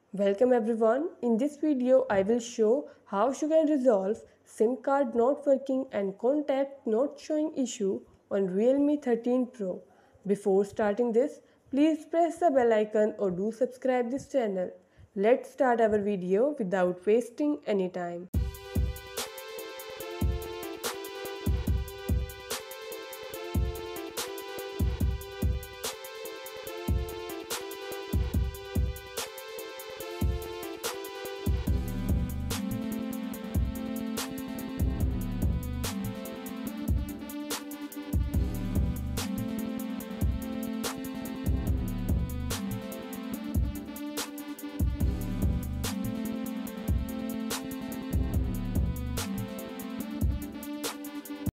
Welcome everyone. In this video, I will show how you can resolve SIM card not working and contact not showing issue on Realme 13 Pro. Before starting this, please press the bell icon or do subscribe this channel. Let's start our video without wasting any time.